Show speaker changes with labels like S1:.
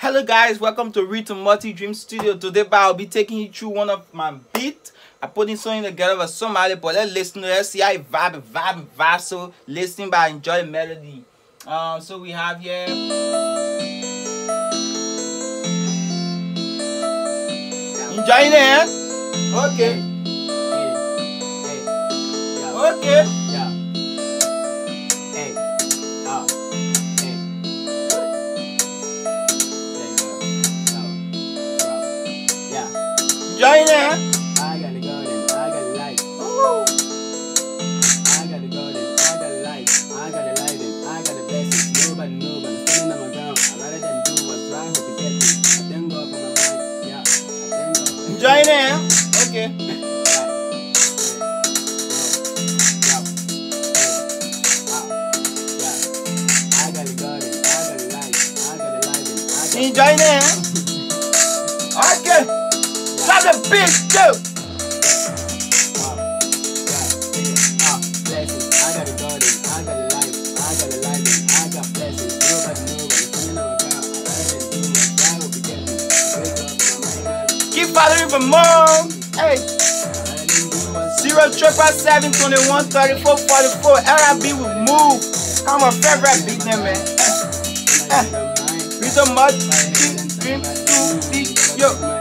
S1: Hello guys, welcome to Reto Multi Dream Studio. Today I'll be taking you through one of my beats. I put in something together with somebody, but let's listen to it. Let's see how it vibe. So listen by enjoy the melody. So we have here. Enjoying it? Okay. Okay. Enjoying it?
S2: I got the golden, I got the light. Ooh. I got the golden, I got the light. I got the light and I got the blessings. Nobody know, but I'm standing on my ground. I rather than do what's right, hope you get me. I thank God for my life. Yeah, I thank God for
S1: enjoying it? Okay.
S2: I got the golden, I got the light. I got the light and I got the
S1: enjoying it? Okay. Drop the beat, too.
S2: Blessings. I got the garden, I got the life, I got the life, and I got blessings. Nobody know, but I'm standing on my ground. I rather than do what's right, hope you get me. Wake up in my mind.
S1: Keep following for more. Hey. 0 721 34 44 LIB will move. I'm my favorite beat name, man. Reto Multi Dream Studio.